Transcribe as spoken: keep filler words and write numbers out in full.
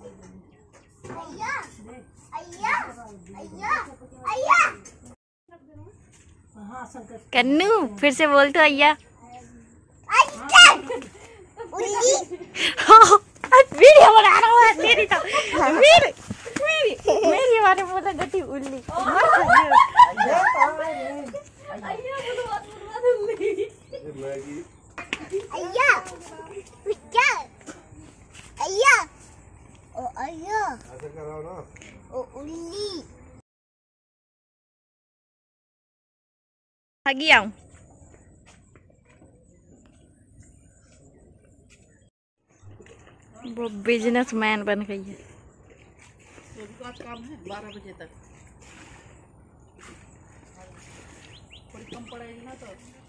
कन्नू फिर से बोल तो अय्या। वीडियो बना रहा हूँ तेरी तो मेरी मेरी मेरी हमारे बोला गटी उल्ली। अय्या क्या अय्या ओ अय्या ऐसे कराओ ना ओ उल्ली आ गया हूँ। वो बिजनेसमैन बन गई है। आज काम है बारह बजे तक, थोड़ी कम पड़ेगी ना तो